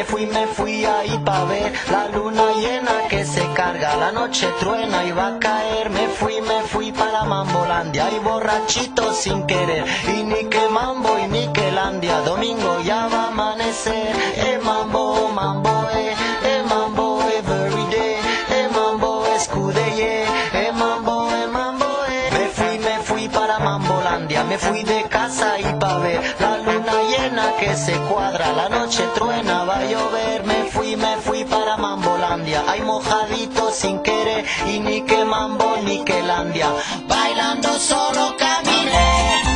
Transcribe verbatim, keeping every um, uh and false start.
fui, me fui ahí pa' ver la luna llena que se carga, la noche truena y va a caer. Me fui, me fui para Mambolandia y borrachito sin querer. Y ni que mambo y ni que landia, domingo ya va a amanecer. Eh mambo, mambo, eh, eh mambo every day. Eh mambo escudeye, eh mambo, eh mambo, eh. Me fui, me fui para Mambolandia, me fui de casa y pa' ver la luna llena que se cuadra, la noche truena, va a llover. Me fui, me fui para Mambolandia, ay mojadito sin querer. Y ni que mambo ni que landia, bailando solo caminé.